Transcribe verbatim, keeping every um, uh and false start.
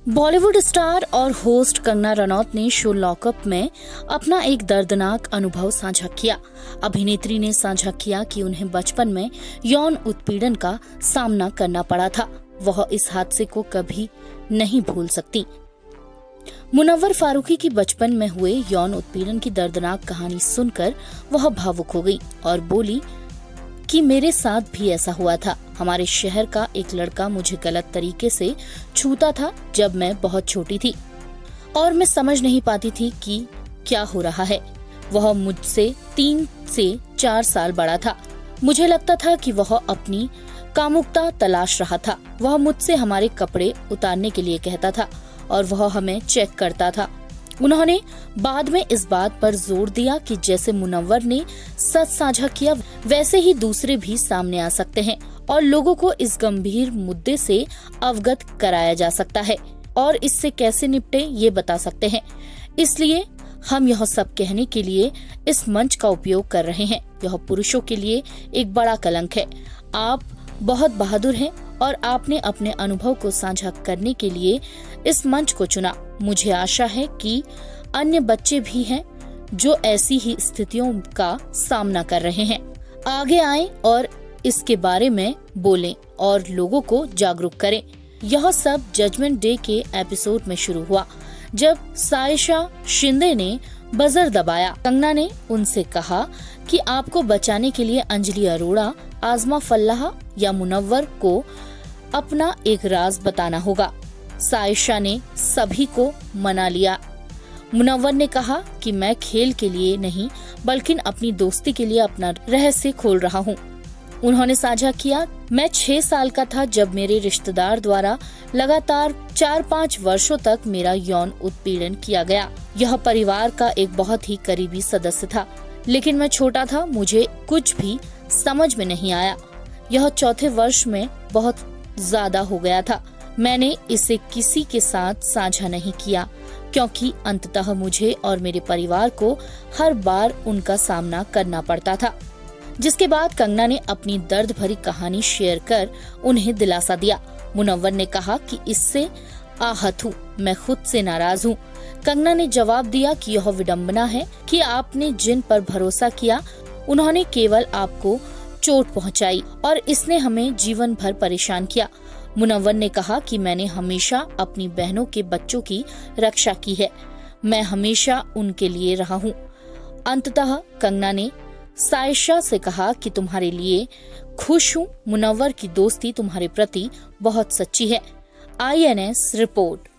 Bollywood star और host Kangana Ranaut ने show lockup में अपना एक दर्दनाक अनुभव साझा किया। अभिनेत्री ने साझा किया कि उन्हें बचपन में यौन उत्पीड़न का सामना करना पड़ा था। वह इस हादसे को कभी नहीं भूल सकती। मुनव्वर फारूकी की बचपन में हुए यौन उत्पीड़न की दर्दनाक कहानी सुनकर वह भावुक हो गई और बोली कि मेरे साथ भी ऐसा हुआ था। हमारे शहर का एक लड़का मुझे गलत तरीके से छूता था जब मैं बहुत छोटी थी और मैं समझ नहीं पाती थी कि क्या हो रहा है। वह मुझसे तीन से चार साल बड़ा था। मुझे लगता था कि वह अपनी कामुकता तलाश रहा था। वह मुझसे हमारे कपड़े उतारने के लिए कहता था और वह हमें चेक करता था। उन्होंने बाद में इस बात पर जोर दिया कि जैसे मुनव्वर ने सच साझा किया वैसे ही दूसरे भी सामने आ सकते हैं और लोगों को इस गंभीर मुद्दे से अवगत कराया जा सकता है और इससे कैसे निपटे ये बता सकते हैं। इसलिए हम यह सब कहने के लिए इस मंच का उपयोग कर रहे हैं। यह पुरुषों के लिए एक बड़ा कलंक है। आप बहुत बहादुर हैं और आपने अपने अनुभव को साझा करने के लिए इस मंच को चुना। मुझे आशा है कि अन्य बच्चे भी हैं जो ऐसी ही स्थितियों का सामना कर रहे हैं, आगे आएं और इसके बारे में बोलें और लोगों को जागरूक करें। यह सब जजमेंट डे के एपिसोड में शुरू हुआ जब सायशा शिंदे ने बजर दबाया। कंगना ने उनसे कहा कि आपको बचाने के लिए अंजलि अरोड़ा, आजमा फल्लाह या मुनव्वर को अपना एक राज बताना होगा। सायशा ने सभी को मना लिया। मुनव्वर ने कहा कि मैं खेल के लिए नहीं बल्कि अपनी दोस्ती के लिए अपना रहस्य खोल रहा हूँ। उन्होंने साझा किया, मैं छह साल का था जब मेरे रिश्तेदार द्वारा लगातार चार पाँच वर्षों तक मेरा यौन उत्पीड़न किया गया। यह परिवार का एक बहुत ही करीबी सदस्य था, लेकिन मैं छोटा था, मुझे कुछ भी समझ में नहीं आया। यह चौथे वर्ष में बहुत ज्यादा हो गया था। मैंने इसे किसी के साथ साझा नहीं किया क्योंकि अंततः मुझे और मेरे परिवार को हर बार उनका सामना करना पड़ता था। जिसके बाद कंगना ने अपनी दर्द भरी कहानी शेयर कर उन्हें दिलासा दिया। मुनव्वर ने कहा कि इससे आहत हूँ, मैं खुद से नाराज हूँ। कंगना ने जवाब दिया कि यह विडंबना है कि आपने जिन पर भरोसा किया उन्होंने केवल आपको चोट पहुंचाई और इसने हमें जीवन भर परेशान किया। मुनव्वर ने कहा कि मैंने हमेशा अपनी बहनों के बच्चों की रक्षा की है, मैं हमेशा उनके लिए रहा हूँ। अंततः कंगना ने सायशा से कहा कि तुम्हारे लिए खुश हूँ, मुनव्वर की दोस्ती तुम्हारे प्रति बहुत सच्ची है। I N S report.